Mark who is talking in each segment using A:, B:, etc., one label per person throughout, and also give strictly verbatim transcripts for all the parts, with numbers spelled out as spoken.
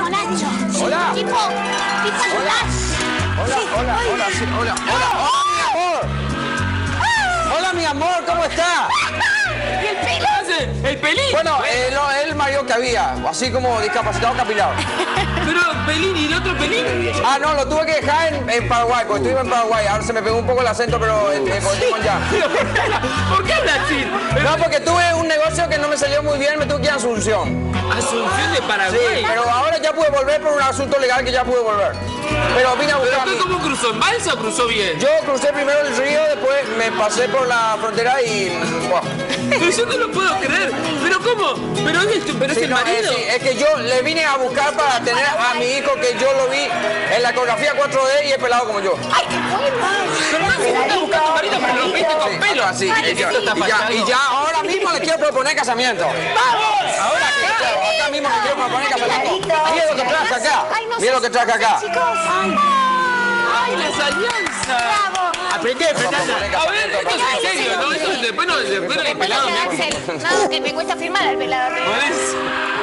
A: Nacho.
B: Hola.
A: Tipo, tipo
B: Hola. Hola,
A: sí,
B: hola,
A: hoy.
B: hola, sí, hola, hola, hola, mi amor. Hola, mi amor, ¿cómo está?
A: ¿Y el pelo?
C: ¿El Pelín?
B: Bueno, él es el mayor que había, así como discapacitado capilar.
C: Pero Pelín, ¿y el otro Pelín?
B: Ah, no, lo tuve que dejar en, en Paraguay, porque estuve en Paraguay. Ahora se me pegó un poco el acento, pero eh, eh, volvimos ya.
C: ¿Por qué habla así?
B: No, porque tuve un negocio que no me salió muy bien, me tuve que ir a Asunción.
C: Asunción de Paraguay.
B: Sí, pero ahora ya pude volver por un asunto legal que ya pude volver. Pero vine a
C: ¿Pero
B: buscar.
C: usted cómo cruzó? ¿En balsa o cruzó bien?
B: Yo crucé primero el río, después me pasé por la frontera y... Wow.
C: Pero yo no lo puedo creer. ¿Pero cómo? ¿Pero es, tu, pero es
B: Sí,
C: el
B: no,
C: marido?
B: es, sí, es que yo le vine a buscar para tener a mi hijo, que yo lo vi en la ecografía cuatro D y es pelado como yo.
A: ¡Ay, qué bueno!
C: Pero no se está buscando tu marido, pero lo viste con
B: Sí,
C: pelo.
B: así.
A: Ay,
B: Y ya,
A: sí.
B: y ya- y ya ahora mismo le quiero proponer casamiento.
A: ¡Vamos!
B: Ahora que claro, acá mismo le quiero proponer casamiento. Mira lo que traje acá.
A: Ay, no
B: Mira
A: sé,
B: lo que traje acá.
A: chicos. Ay,
C: ¡Ay, las alianzas!
A: bravo.
C: Aprendí, aprendí. A ver, esto es en serio, ¿no? Esto es después no, después no hay
A: Después
C: pelado.
A: no
C: mirá.
A: Axel. No, que me cuesta firmar al pelado.
C: ¿Por eso?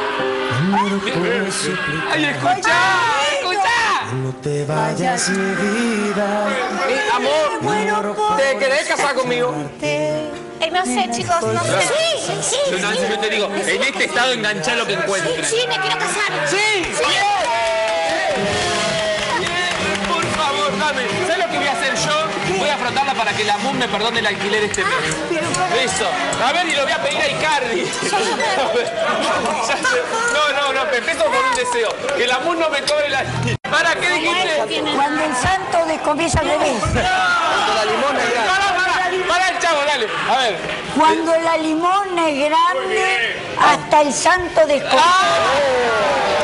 C: ¡Ay, escuchá! ¡Escuchá!
D: No te vayas, mi vida.
B: Mi amor, ¿te querés casar conmigo?
A: Eh, no sé, chicos, no sé. Sí, sí,
C: Yo, no,
A: sí.
C: yo te digo, en este estado enganchá lo que encuentres.
A: Sí, me quiero casar.
B: ¡Sí!
A: Sí.
C: Por favor, dame. ¿Sabes lo que voy a hacer yo? Voy a frotarla para que la M U M me perdone el alquiler este mes. Eso. A ver, y lo voy a pedir a Icardi. A ver. No, no, no, empiezo por un deseo. Que la M U M no me cobre el alquiler. ¿Para qué dijiste?
E: Cuando el santo descomienza al revés.
B: La limona es grande.
C: Pará, pará, pará el chavo, dale. A ver.
E: Cuando la limona es grande, hasta el santo descomienza.